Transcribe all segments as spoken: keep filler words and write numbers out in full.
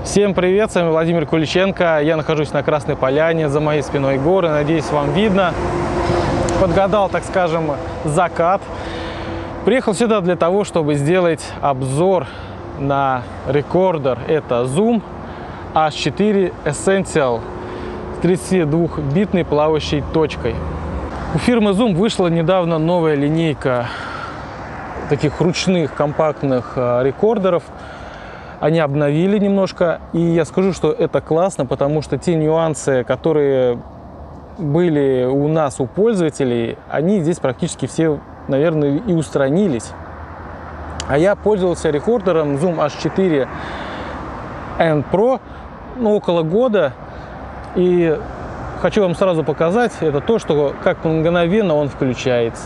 Всем привет, с вами Владимир Куличенко. Я нахожусь на Красной Поляне, за моей спиной горы, надеюсь, вам видно. Подгадал, так скажем, закат. Приехал сюда для того, чтобы сделать обзор на рекордер. Это Zoom эйч четыре Essential с тридцатидвухбитной плавающей точкой. У фирмы Zoom вышла недавно новая линейка таких ручных компактных рекордеров. Они обновили немножко, и я скажу, что это классно, потому что те нюансы, которые были у нас, у пользователей, они здесь практически все, наверное, и устранились. А я пользовался рекордером Zoom эйч четыре эн про ну, около года, и хочу вам сразу показать, это то, что как мгновенно он включается.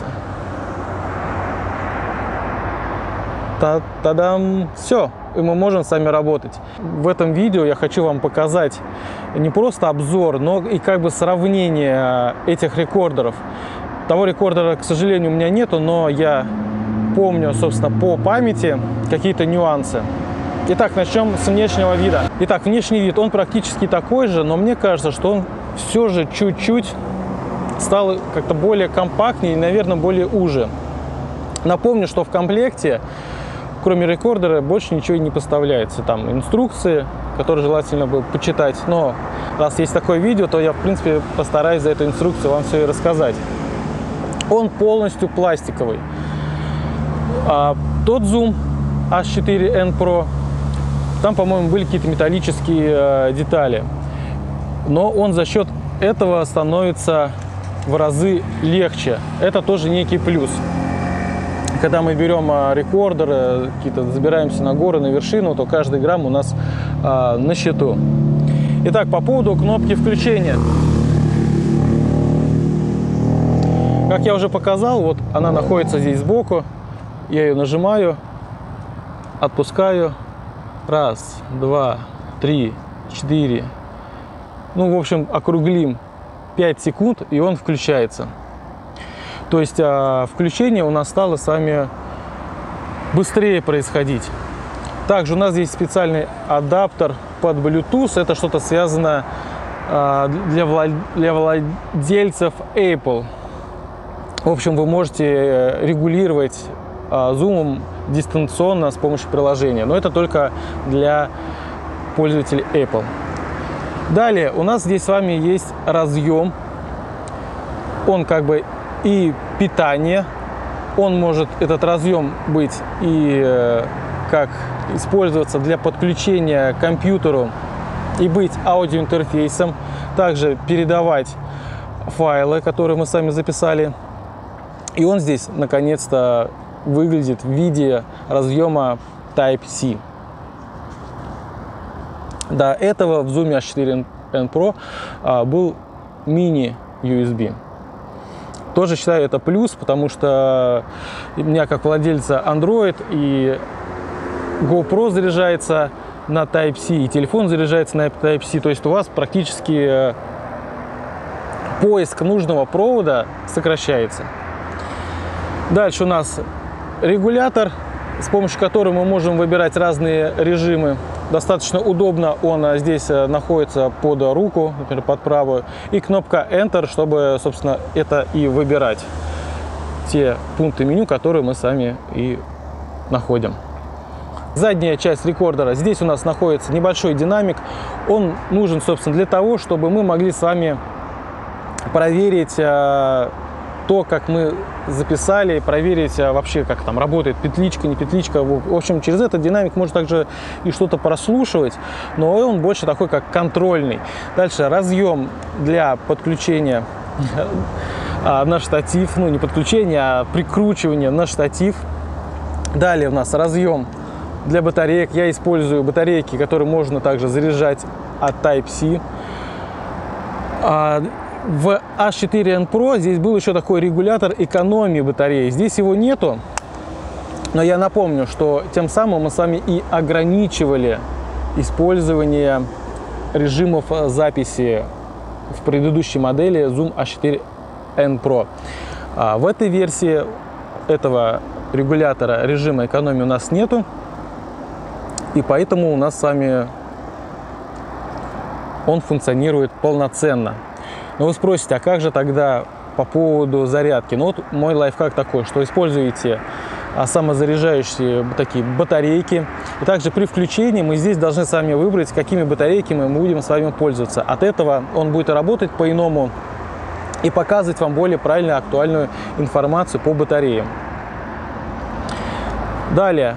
Та-та-дам! Все, и мы можем с вами работать. В этом видео я хочу вам показать не просто обзор, но и как бы сравнение этих рекордеров. Того рекордера, к сожалению, у меня нету, но я помню, собственно, по памяти какие-то нюансы. Итак, начнем с внешнего вида. Итак, внешний вид, он практически такой же, но мне кажется, что он все же чуть-чуть стал как-то более компактнее и, наверное, более уже. Напомню, что в комплекте, кроме рекордера, больше ничего не поставляется. Там инструкции, которые желательно было почитать. Но раз есть такое видео, то я, в принципе, постараюсь за эту инструкцию вам все и рассказать. Он полностью пластиковый. А тот Zoom эйч четыре эн про, там, по-моему, были какие-то металлические э, детали. Но он за счет этого становится в разы легче. Это тоже некий плюс. Когда мы берем рекордер, какие-то забираемся на горы, на вершину, то каждый грамм у нас а, на счету. Итак, по поводу кнопки включения. Как я уже показал, вот она находится здесь сбоку. Я ее нажимаю, отпускаю. Раз, два, три, четыре. Ну, в общем, округлим пять секунд, и он включается. То есть а, включение у нас стало с вами быстрее происходить. Также у нас здесь специальный адаптер под Bluetooth. Это что-то связано а, для, влад... для владельцев Apple. В общем, вы можете регулировать а, Zoom дистанционно с помощью приложения. Но это только для пользователей Apple. Далее у нас здесь с вами есть разъем. Он как бы и питание, он может, этот разъем, быть и э, как использоваться для подключения к компьютеру и быть аудиоинтерфейсом, также передавать файлы, которые мы сами записали. И он здесь наконец-то выглядит в виде разъема Type-C. До этого в Zoom эйч четыре эн про а, был мини-ю эс би. Тоже считаю это плюс, потому что у меня как владельца Android и GoPro заряжается на Type-C, и телефон заряжается на Type-C. То есть у вас практически поиск нужного провода сокращается. Дальше у нас регулятор, с помощью которого мы можем выбирать разные режимы. Достаточно удобно, он здесь находится под руку, например, под правую, и кнопка Enter, чтобы, собственно, это и выбирать. Те пункты меню, которые мы сами и находим. Задняя часть рекордера. Здесь у нас находится небольшой динамик. Он нужен, собственно, для того, чтобы мы могли с вами проверить то, как мы записали, проверить вообще, как там работает петличка, не петличка. В общем, через этот динамик можно также и что-то прослушивать, но он больше такой, как контрольный. Дальше разъем для подключения на штатив, ну не подключение, а прикручивание на штатив. Далее у нас разъем для батареек. Я использую батарейки, которые можно также заряжать от Type-C. В эйч четыре эн про здесь был еще такой регулятор экономии батареи. Здесь его нету, но я напомню, что тем самым мы с вами и ограничивали использование режимов записи в предыдущей модели Zoom эйч четыре эн про. В этой версии этого регулятора режима экономии у нас нету, и поэтому у нас с вами он функционирует полноценно. Но вы спросите, а как же тогда по поводу зарядки? Ну вот мой лайфхак такой, что используете самозаряжающие такие батарейки. И также при включении мы здесь должны сами выбрать, какими батарейками мы будем с вами пользоваться. От этого он будет работать по-иному и показывать вам более правильную, актуальную информацию по батареям. Далее,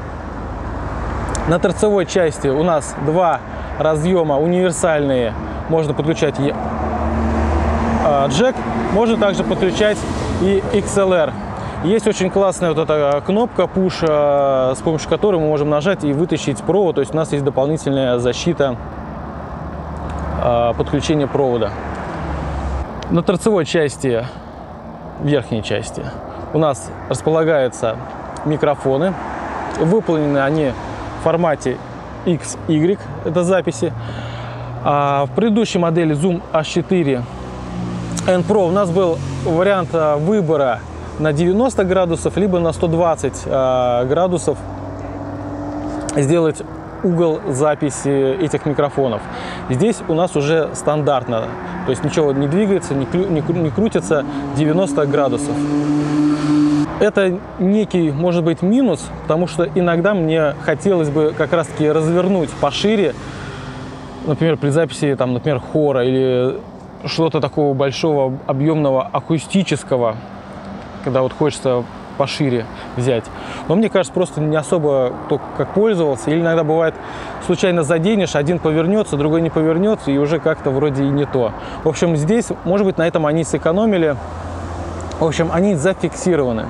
на торцевой части у нас два разъема универсальные. Можно подключать и джек, можно также подключать и икс эл эр. Есть очень классная вот эта кнопка Push, с помощью которой мы можем нажать и вытащить провод. То есть у нас есть дополнительная защита подключения провода. На торцевой части, верхней части, у нас располагаются микрофоны. Выполнены они в формате икс игрек, это записи. А в предыдущей модели Zoom эйч четыре эн про у нас был вариант выбора на девяносто градусов, либо на сто двадцать градусов сделать угол записи этих микрофонов. Здесь у нас уже стандартно, то есть ничего не двигается, не, кру не, кру не крутится, девяносто градусов. Это некий, может быть, минус, потому что иногда мне хотелось бы как раз-таки развернуть пошире, например, при записи, там, например, хора или что-то такого большого, объемного, акустического, когда вот хочется пошире взять. Но мне кажется, просто не особо кто как пользовался. Или иногда бывает, случайно заденешь, один повернется, другой не повернется, и уже как-то вроде и не то. В общем, здесь, может быть, на этом они сэкономили. В общем, они зафиксированы.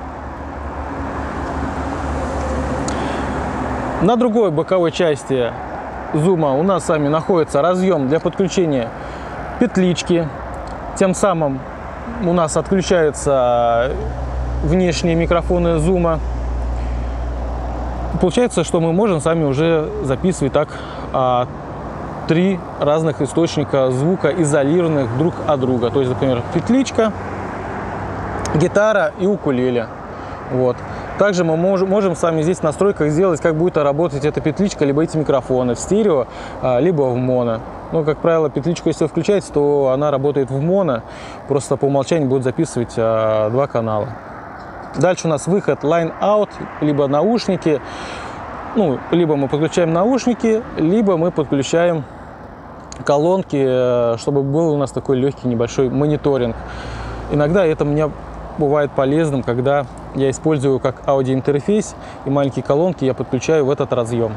На другой боковой части зума у нас с вами находится разъем для подключения петлички. Тем самым у нас отключаются внешние микрофоны зума. Получается, что мы можем с вами уже записывать так а, три разных источника звука, изолированных друг от друга. То есть, например, петличка, гитара и укулеле. Вот. Также мы можем, можем с вами здесь в настройках сделать, как будет работать эта петличка, либо эти микрофоны в стерео, а, либо в моно. Ну, как правило, петличку, если включать, то она работает в моно. Просто по умолчанию будет записывать а, два канала. Дальше у нас выход line-out, либо наушники. Ну, либо мы подключаем наушники, либо мы подключаем колонки, чтобы был у нас такой легкий небольшой мониторинг. Иногда это мне бывает полезным, когда я использую как аудиоинтерфейс, и маленькие колонки я подключаю в этот разъем.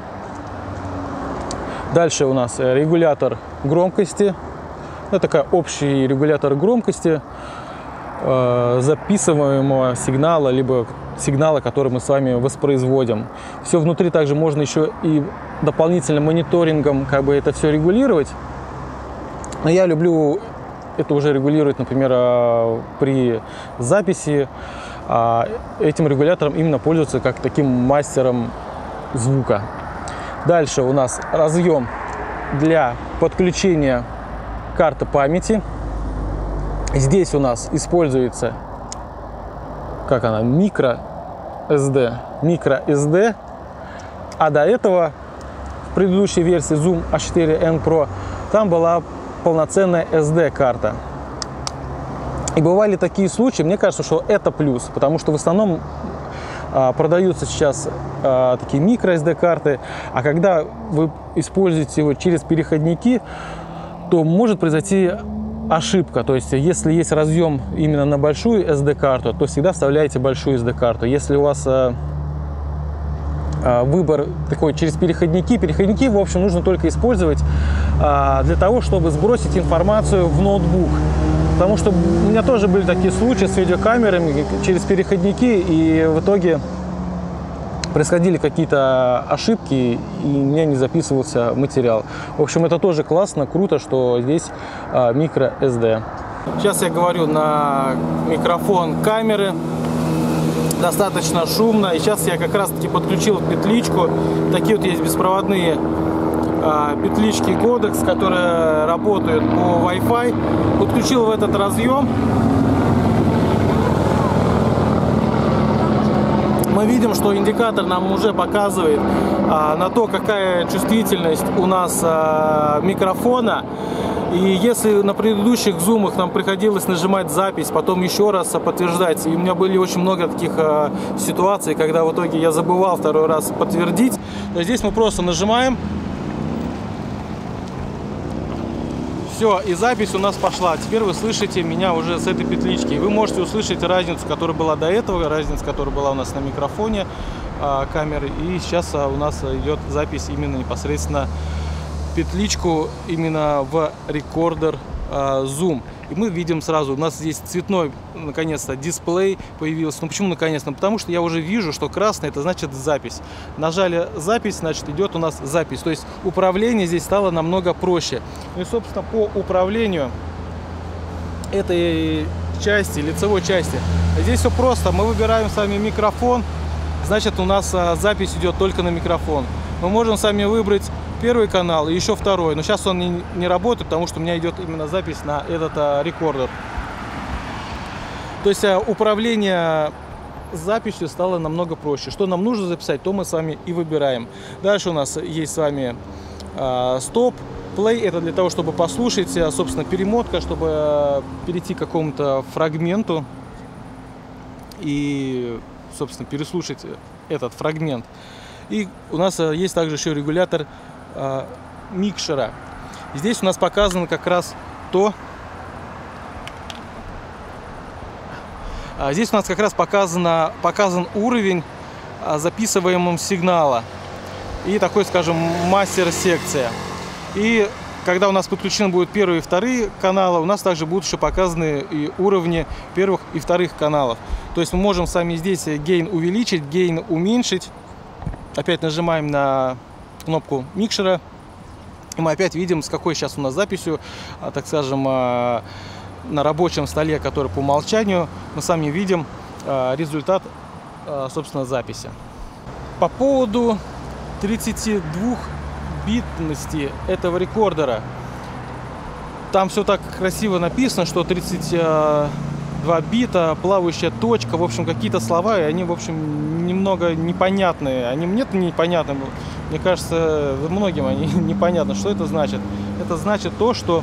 Дальше у нас регулятор громкости. Это такой общий регулятор громкости э, записываемого сигнала, либо сигнала, который мы с вами воспроизводим. Все внутри также можно еще и дополнительным мониторингом как бы это все регулировать. Но я люблю это уже регулировать, например, при записи. Этим регулятором именно пользоваться как таким мастером звука. Дальше у нас разъем для подключения карты памяти. Здесь у нас используется, как она, микро эс ди. Микро эс ди. А до этого в предыдущей версии Zoom эйч четыре эн про там была полноценная эс ди-карта. И бывали такие случаи, мне кажется, что это плюс, потому что в основном а, продаются сейчас а, такие микро эс ди-карты, а когда вы используете его через переходники, то может произойти ошибка. То есть, если есть разъем именно на большую эс ди-карту, то всегда вставляете большую эс ди-карту. Если у вас а, а, выбор такой через переходники, переходники, в общем, нужно только использовать а, для того, чтобы сбросить информацию в ноутбук. Потому что у меня тоже были такие случаи с видеокамерами через переходники, и в итоге происходили какие-то ошибки, и у меня не записывался материал. В общем, это тоже классно, круто, что здесь а, микро эс ди. Сейчас я говорю на микрофон камеры, достаточно шумно, и сейчас я как раз таки подключил петличку. Такие вот есть беспроводные петлички Godox, которые работают по Wi-Fi. Подключил в этот разъем. мы видим, что индикатор нам уже показывает а, на то, какая чувствительность у нас а, микрофона. И если на предыдущих зумах нам приходилось нажимать запись, потом еще раз подтверждать, и у меня были очень много таких а, ситуаций, когда в итоге я забывал второй раз подтвердить, то здесь мы просто нажимаем. Все, и запись у нас пошла. Теперь вы слышите меня уже с этой петлички. Вы можете услышать разницу, которая была до этого, разницу, которая была у нас на микрофоне а, камеры. И сейчас а, у нас идет запись именно непосредственно петличку именно в рекордер а, Zoom. И мы видим сразу, у нас здесь цветной, наконец-то, дисплей появился. Ну почему наконец-то? Потому что я уже вижу, что красный — это значит запись. Нажали запись, значит идет у нас запись. То есть управление здесь стало намного проще. Ну и, собственно, по управлению этой части, лицевой части, здесь все просто. Мы выбираем с вами микрофон, значит у нас а, запись идет только на микрофон. Мы можем сами выбрать первый канал и еще второй, но сейчас он не, не работает, потому что у меня идет именно запись на этот а, рекордер. То есть а, управление записью стало намного проще. Что нам нужно записать, то мы с вами и выбираем. Дальше у нас есть с вами а, стоп, плей, это для того, чтобы послушать, а, собственно, перемотка, чтобы а, перейти к какому-то фрагменту и, собственно, переслушать этот фрагмент. И у нас а, есть также еще регулятор а, микшера. Здесь у нас показано как раз то, а, здесь у нас как раз показано, показан уровень а, записываемого сигнала и такой, скажем, мастер-секция. И когда у нас подключены будут первые и вторые каналы, у нас также будут еще показаны и уровни первых и вторых каналов. То есть мы можем сами здесь гейн увеличить, гейн уменьшить. Опять нажимаем на кнопку микшера, и мы опять видим, с какой сейчас у нас записью, так скажем, на рабочем столе, который по умолчанию, мы сами видим результат, собственно, записи. По поводу тридцатидвухбитности этого рекордера, там все так красиво написано, что тридцать два бита, плавающая точка, в общем, какие-то слова, и они, в общем, немного непонятные. Они мне-то непонятны, мне кажется, многим они непонятны. Что это значит? Это значит то, что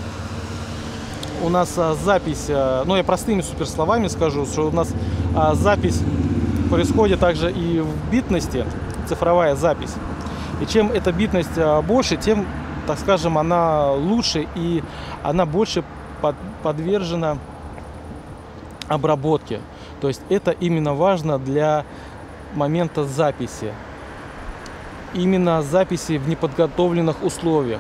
у нас а, запись, а, ну я простыми суперсловами скажу, что у нас а, запись происходит также и в битности, цифровая запись. И чем эта битность а, больше, тем, так скажем, она лучше и она больше под, подвержена обработки. То есть это именно важно для момента записи. Именно записи в неподготовленных условиях.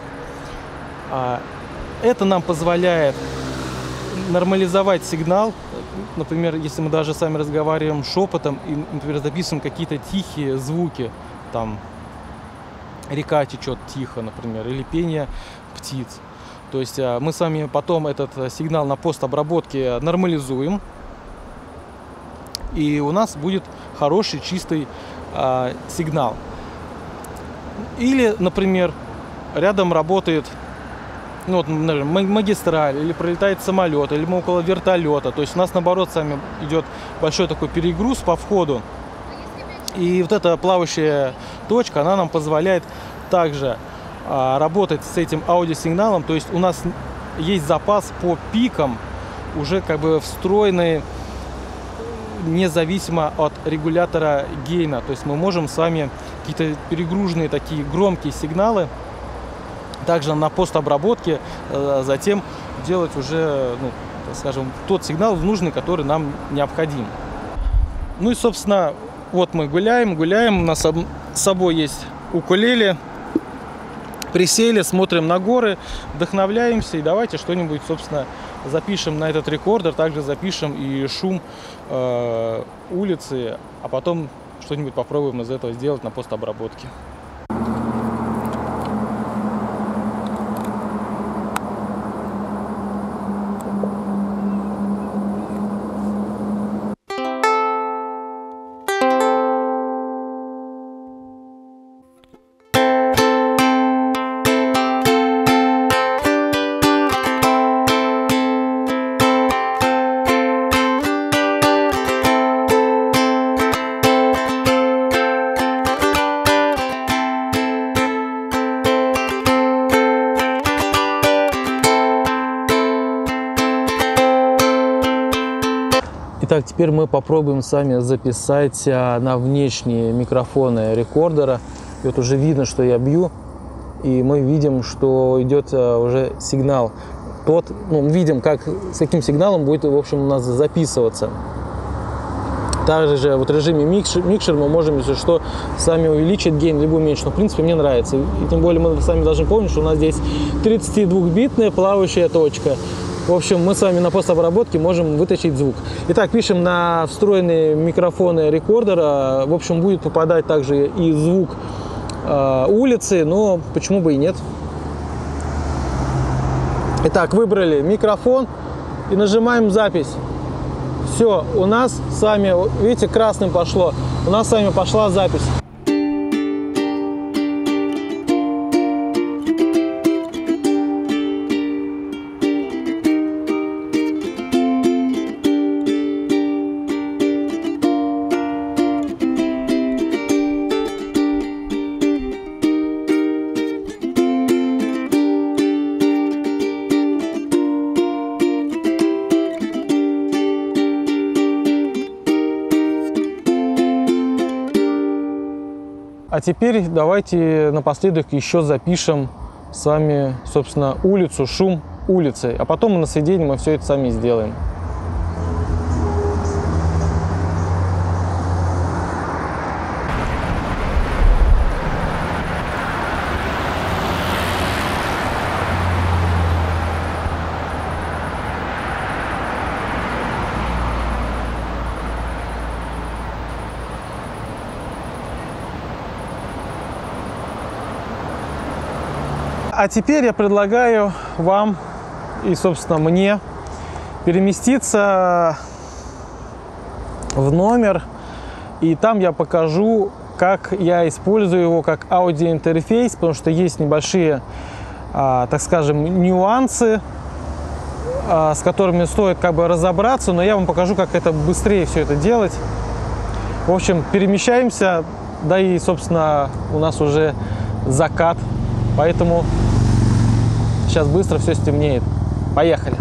Это нам позволяет нормализовать сигнал. Например, если мы даже сами разговариваем шепотом и, например, записываем какие-то тихие звуки, там река течет тихо, например, или пение птиц. То есть мы с вами потом этот сигнал на постобработке нормализуем, и у нас будет хороший чистый а, сигнал. Или, например, рядом работает, ну, вот, например, магистраль, или пролетает самолет, или мы около вертолета. То есть у нас, наоборот, с вами идет большой такой перегруз по входу. И вот эта плавающая точка, она нам позволяет также а, работать с этим аудиосигналом. То есть у нас есть запас по пикам, уже как бы встроенный, независимо от регулятора гейна. То есть мы можем с вами какие-то перегруженные такие громкие сигналы также на постобработке э, затем делать уже, ну, так скажем, тот сигнал нужный, который нам необходим. Ну и, собственно, вот мы гуляем, гуляем, у нас с собой есть укулеле, присели, смотрим на горы, вдохновляемся, и давайте что-нибудь, собственно, запишем на этот рекордер, также запишем и шум э, улицы, а потом что-нибудь попробуем из этого сделать на постобработке. Итак, теперь мы попробуем с вами записать на внешние микрофоны рекордера. И вот уже видно, что я бью, и мы видим, что идет уже сигнал. Тот, ну, видим, как, с каким сигналом будет, в общем, у нас записываться. Также вот в режиме микшер, микшер мы можем, если что, сами увеличить гейн, либо уменьшить. Но, в принципе, мне нравится. И тем более мы сами должны помнить, что у нас здесь тридцатидвухбитная плавающая точка. В общем, мы с вами на постобработке можем вытащить звук. Итак, пишем на встроенные микрофоны рекордера. В общем, будет попадать также и звук э, улицы, но почему бы и нет. Итак, выбрали микрофон и нажимаем запись. Все, у нас с вами, видите, красным пошло. У нас с вами пошла запись. А теперь давайте напоследок еще запишем с вами, собственно, улицу, шум улицы. А потом на сведении мы все это сами сделаем. А теперь я предлагаю вам и, собственно, мне переместиться в номер, и там я покажу, как я использую его как аудиоинтерфейс, потому что есть небольшие, а, так скажем, нюансы, а, с которыми стоит как бы разобраться, но я вам покажу, как это быстрее все это делать. В общем, перемещаемся, да и, собственно, у нас уже закат, поэтому сейчас быстро все стемнеет. Поехали!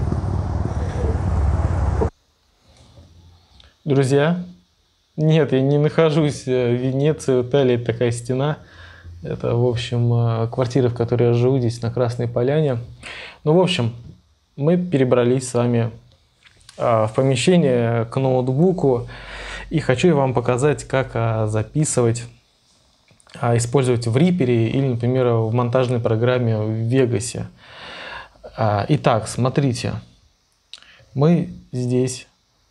Друзья, нет, я не нахожусь в Венеции, Италии, это такая стена. Это, в общем, квартира, в которой я живу, здесь на Красной Поляне. Ну, в общем, мы перебрались с вами в помещение к ноутбуку. И хочу я вам показать, как записывать, использовать в Reaper или, например, в монтажной программе в Vegas. Итак, смотрите, мы здесь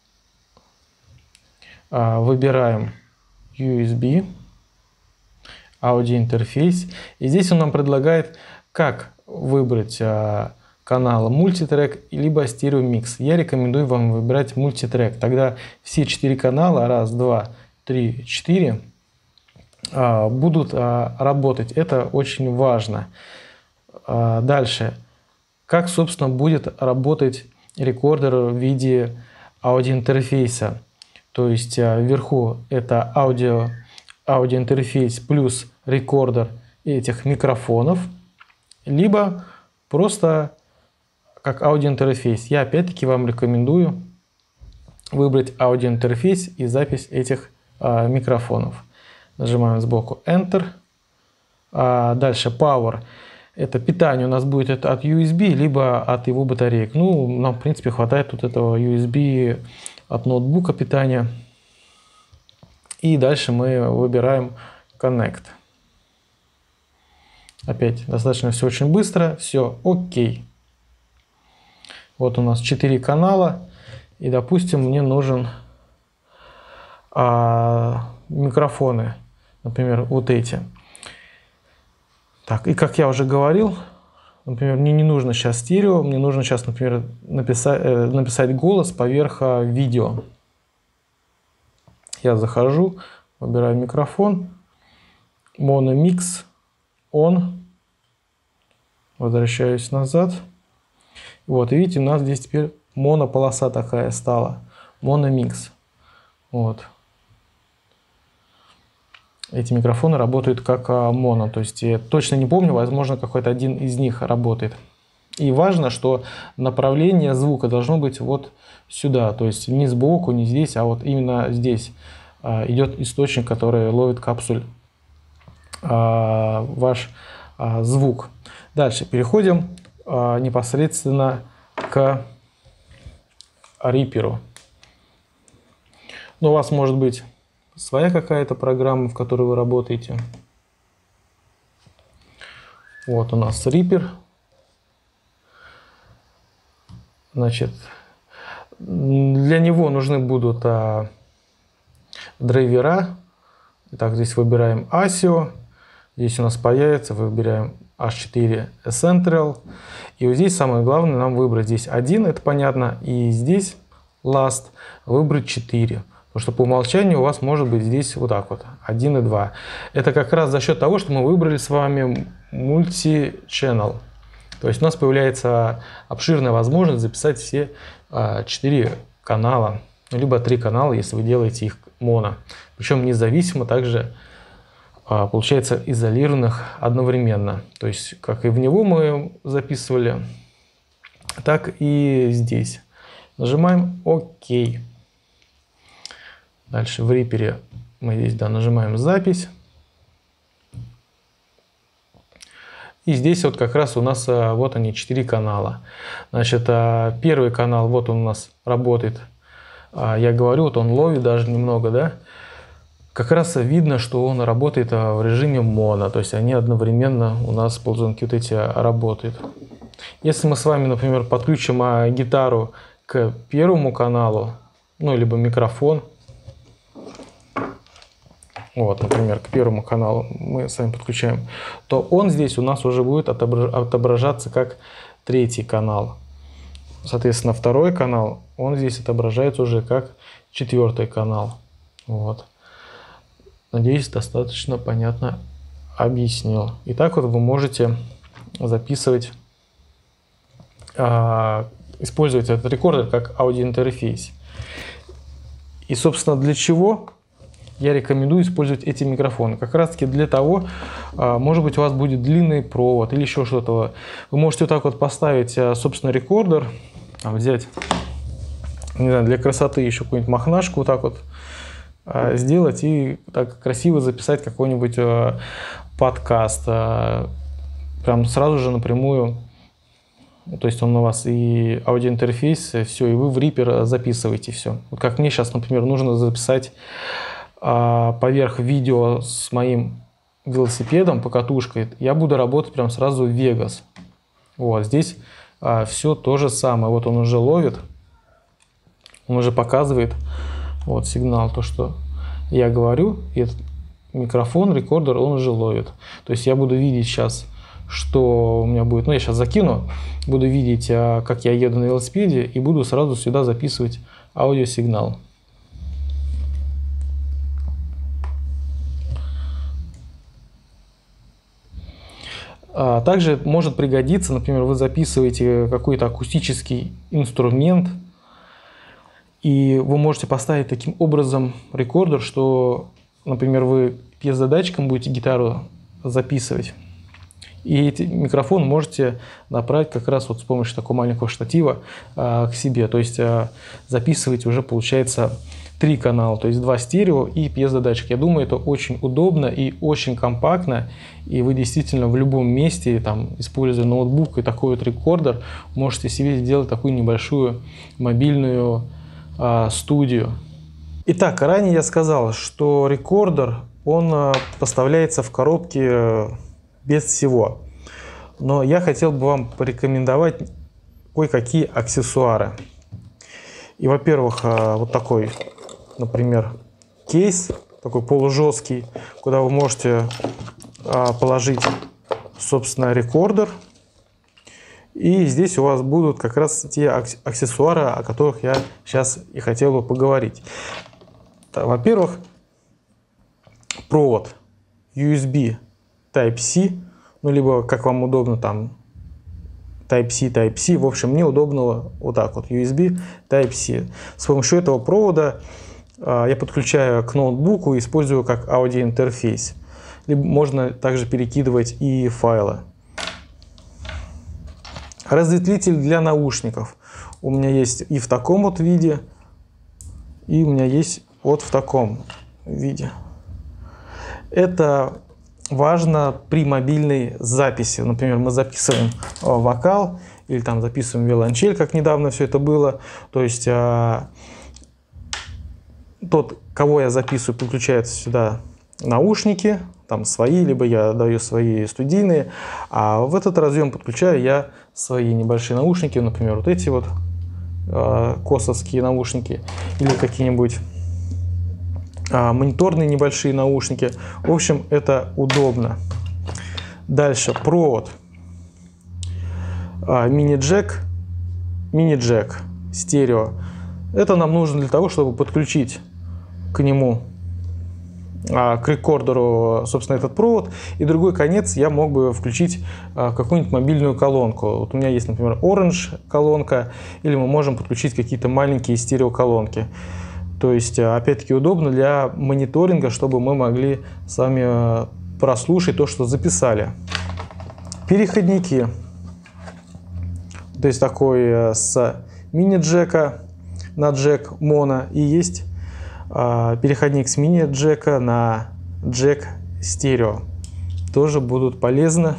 выбираем ю эс би, аудиоинтерфейс, и здесь он нам предлагает, как выбрать канал мультитрек либо стереомикс. Я рекомендую вам выбирать мультитрек. Тогда все четыре канала, раз, два, три, четыре, будут работать. Это очень важно. Дальше. Как, собственно, будет работать рекордер в виде аудиоинтерфейса. То есть вверху это аудио, аудиоинтерфейс плюс рекордер этих микрофонов, либо просто как аудиоинтерфейс. Я опять-таки вам рекомендую выбрать аудиоинтерфейс и запись этих а, микрофонов. Нажимаем сбоку Enter. А дальше Power. Это питание у нас будет от ю эс би, либо от его батареек. Ну, нам, в принципе, хватает вот этого ю эс би от ноутбука питания. И дальше мы выбираем Connect. Опять достаточно все очень быстро. Все окей. Вот у нас четыре канала. И, допустим, мне нужен а, микрофоны. Например, вот эти. Так, и как я уже говорил, например, мне не нужно сейчас стерео, мне нужно сейчас, например, написать, э, написать голос поверх э, видео. Я захожу, выбираю микрофон, мономикс, он, возвращаюсь назад. Вот, и видите, у нас здесь теперь монополоса такая стала, мономикс. Вот. Эти микрофоны работают как моно, то есть я точно не помню, возможно, какой-то один из них работает. И важно, что направление звука должно быть вот сюда, то есть не сбоку, не здесь, а вот именно здесь идет источник, который ловит капсуль ваш звук. Дальше переходим непосредственно к риперу. Ну, у вас может быть своя какая-то программа, в которой вы работаете. Вот у нас Reaper. Значит, для него нужны будут а, драйвера. Итак, здесь выбираем асио. Здесь у нас появится, выбираем эйч четыре Essential. И вот здесь самое главное нам выбрать здесь один, это понятно, и здесь Last выбрать четыре. Потому что по умолчанию у вас может быть здесь вот так вот, один и два. Это как раз за счет того, что мы выбрали с вами multi-channel. То есть у нас появляется обширная возможность записать все четыре канала, либо три канала, если вы делаете их моно. Причем независимо также получается изолированных одновременно. То есть как и в него мы записывали, так и здесь. Нажимаем ОК. Дальше в Reaper мы здесь да, нажимаем запись. И здесь вот как раз у нас вот они четыре канала. Значит, первый канал, вот он у нас работает. Я говорю, вот он ловит даже немного, да. Как раз видно, что он работает в режиме моно. То есть они одновременно у нас ползунки вот эти работают. Если мы с вами, например, подключим гитару к первому каналу, ну, либо микрофон, вот, например, к первому каналу мы с вами подключаем, то он здесь у нас уже будет отображаться как третий канал. Соответственно, второй канал, он здесь отображается уже как четвертый канал. Вот. Надеюсь, достаточно понятно объяснил. И так вот вы можете записывать, использовать этот рекордер как аудиоинтерфейс. И, собственно, для чего я рекомендую использовать эти микрофоны? Как раз таки для того, может быть, у вас будет длинный провод или еще что-то. Вы можете вот так вот поставить, собственно, рекордер, взять, не знаю, для красоты еще какую-нибудь мохнашку вот так вот сделать и так красиво записать какой-нибудь подкаст. Прям сразу же напрямую. То есть он у вас и аудиоинтерфейс, все, и вы в Reaper записываете все. Вот как мне сейчас, например, нужно записать а, поверх видео с моим велосипедом, покатушкой, я буду работать прям сразу в Vegas. Вот здесь а, все то же самое. Вот он уже ловит, он уже показывает вот сигнал, то, что я говорю, и этот микрофон, рекордер, он уже ловит. То есть я буду видеть сейчас, что у меня будет, ну я сейчас закину, буду видеть, как я еду на велосипеде, и буду сразу сюда записывать аудиосигнал. А также может пригодиться, например, вы записываете какой-то акустический инструмент, и вы можете поставить таким образом рекордер, что, например, вы пьезодатчиком будете гитару записывать. И эти микрофон можете направить как раз вот с помощью такого маленького штатива а, к себе. То есть а, записывать уже получается три канала, то есть два стерео и пьезодатчик. Я думаю, это очень удобно и очень компактно. И вы действительно в любом месте, там, используя ноутбук и такой вот рекордер, можете себе сделать такую небольшую мобильную а, студию. Итак, ранее я сказал, что рекордер, он а, поставляется в коробке без всего. Но я хотел бы вам порекомендовать кое-какие аксессуары. И, во-первых, вот такой, например, кейс, такой полужесткий, куда вы можете положить, собственно, рекордер. И здесь у вас будут как раз те аксессуары, о которых я сейчас и хотел бы поговорить. Во-первых, провод ю эс би Type-C, ну, либо, как вам удобно, там, Type-C, Type-C. В общем, мне удобно вот так вот, ю эс би Type-C. С помощью этого провода э, я подключаю к ноутбуку и использую как аудиоинтерфейс. Либо можно также перекидывать и файлы. Разветвитель для наушников. У меня есть и в таком вот виде, и у меня есть вот в таком виде. Это важно при мобильной записи. Например, мы записываем вокал или там записываем виолончель, как недавно все это было. То есть а, тот, кого я записываю, подключается сюда наушники, там свои, либо я даю свои студийные, а в этот разъем подключаю я свои небольшие наушники, например, вот эти вот э, косовские наушники или какие-нибудь э, мониторные небольшие наушники. В общем, это удобно. Дальше провод. Э, мини-джек, мини-джек стерео. Это нам нужно для того, чтобы подключить к нему, к рекордеру, собственно, этот провод, и другой конец я мог бы включить какую-нибудь мобильную колонку. Вот у меня есть, например, Orange колонка, или мы можем подключить какие-то маленькие стереоколонки. То есть, опять-таки, удобно для мониторинга, чтобы мы могли с вами прослушать то, что записали. Переходники. То есть такой с мини-джека на джек моно, и есть переходник с мини-джека на джек стерео. Тоже будут полезны.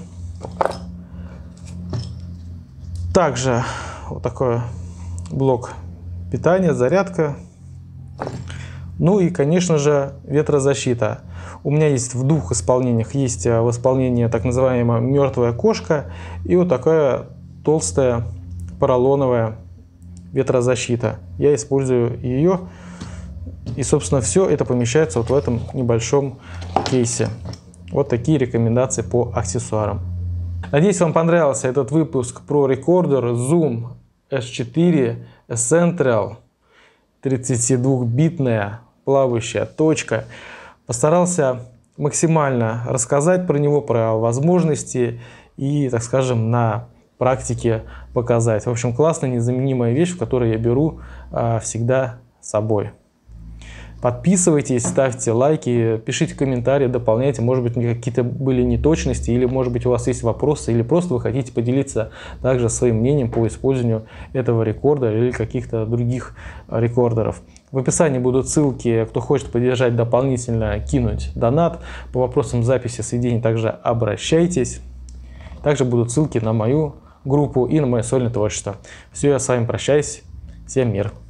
Также вот такой блок питания, зарядка. Ну и, конечно же, ветрозащита. У меня есть в двух исполнениях. Есть в исполнении так называемая мертвая кошка и вот такая толстая поролоновая ветрозащита. Я использую ее. И, собственно, все это помещается вот в этом небольшом кейсе. Вот такие рекомендации по аксессуарам. Надеюсь, вам понравился этот выпуск про рекордер Zoom эс четыре Essential, тридцатидвухбитная плавающая точка. Постарался максимально рассказать про него, про возможности и, так скажем, на практике показать. В общем, классная, незаменимая вещь, в которой я беру а, всегда с собой. Подписывайтесь, ставьте лайки, пишите комментарии, дополняйте. Может быть, какие-то были неточности, или, может быть, у вас есть вопросы, или просто вы хотите поделиться также своим мнением по использованию этого рекордера или каких-то других рекордеров. В описании будут ссылки, кто хочет поддержать дополнительно, кинуть донат. По вопросам записи сведений также обращайтесь. Также будут ссылки на мою группу и на мое сольное творчество. Все, я с вами прощаюсь. Всем мир.